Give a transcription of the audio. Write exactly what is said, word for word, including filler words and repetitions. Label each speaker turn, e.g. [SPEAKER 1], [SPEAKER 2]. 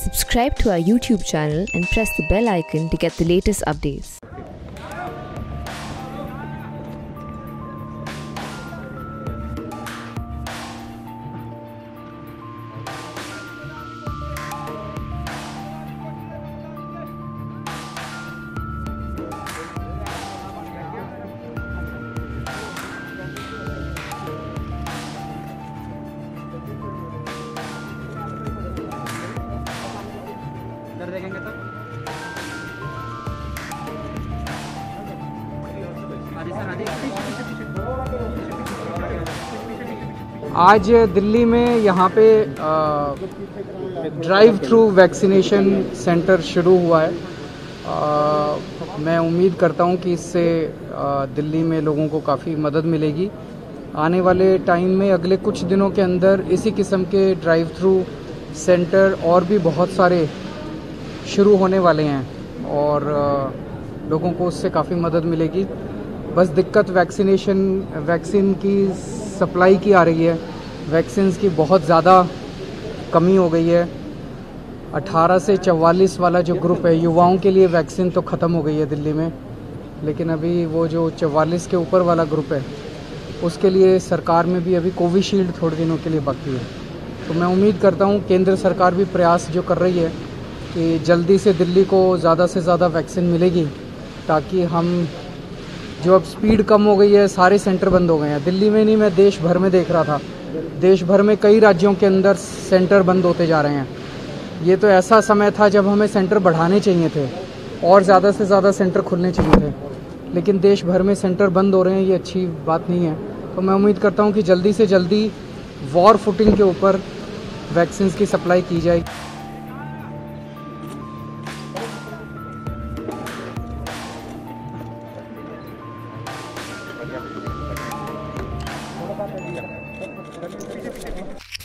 [SPEAKER 1] Subscribe to our YouTube channel and press the bell icon to get the latest updates.
[SPEAKER 2] इधर देखेंगे तो आज दिल्ली में यहाँ पे ड्राइव थ्रू वैक्सीनेशन सेंटर शुरू हुआ है। आ, मैं उम्मीद करता हूँ कि इससे आ, दिल्ली में लोगों को काफ़ी मदद मिलेगी। आने वाले टाइम में अगले कुछ दिनों के अंदर इसी किस्म के ड्राइव थ्रू सेंटर और भी बहुत सारे शुरू होने वाले हैं और लोगों को उससे काफ़ी मदद मिलेगी। बस दिक्कत वैक्सीनेशन वैक्सीन की सप्लाई की आ रही है। वैक्सीन्स की बहुत ज़्यादा कमी हो गई है। अठारह से चवालीस वाला जो ग्रुप है, युवाओं के लिए वैक्सीन तो ख़त्म हो गई है दिल्ली में, लेकिन अभी वो जो चवालीस के ऊपर वाला ग्रुप है उसके लिए सरकार में भी अभी कोविशील्ड थोड़े दिनों के लिए बाकी है। तो मैं उम्मीद करता हूँ केंद्र सरकार भी प्रयास जो कर रही है कि जल्दी से दिल्ली को ज़्यादा से ज़्यादा वैक्सीन मिलेगी, ताकि हम जो अब स्पीड कम हो गई है, सारे सेंटर बंद हो गए हैं। दिल्ली में नहीं, मैं देश भर में देख रहा था, देश भर में कई राज्यों के अंदर सेंटर बंद होते जा रहे हैं। ये तो ऐसा समय था जब हमें सेंटर बढ़ाने चाहिए थे और ज़्यादा से ज़्यादा सेंटर खुलने चाहिए थे, लेकिन देश भर में सेंटर बंद हो रहे हैं। ये अच्छी बात नहीं है। तो मैं उम्मीद करता हूँ कि जल्दी से जल्दी वॉर फुटिंग के ऊपर वैक्सीन की सप्लाई की जाए।